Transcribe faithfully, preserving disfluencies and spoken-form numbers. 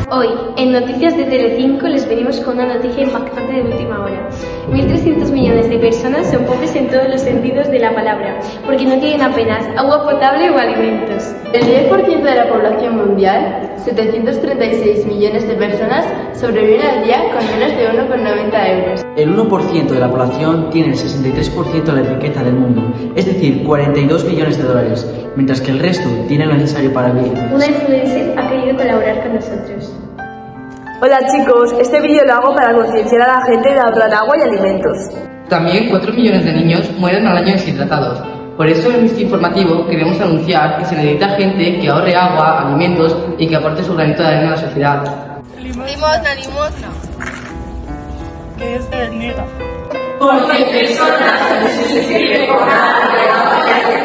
Hoy, en Noticias de Telecinco, les venimos con una noticia impactante de última hora. mil trescientos millones de personas son pobres en todos los sentidos de la palabra, porque no tienen apenas agua potable o alimentos. El diez por ciento de la población mundial, setecientos treinta y seis millones de personas, sobreviven al día con menos de uno coma noventa euros. El uno por ciento de la población tiene el sesenta y tres por ciento de la riqueza del mundo, es decir, cuarenta y dos millones de dólares, mientras que el resto tiene lo necesario para vivir. Una influencer ha querido colaborar con nosotros. Hola chicos, este vídeo lo hago para concienciar a la gente de ahorrar agua y alimentos. También cuatro millones de niños mueren al año deshidratados. Por eso en este informativo queremos anunciar que se necesita gente que ahorre agua, alimentos y que aporte su granito de arena a la sociedad. Limosna, limosna. Que Dios te bendiga. Porque personas no se escribe con nada de agua y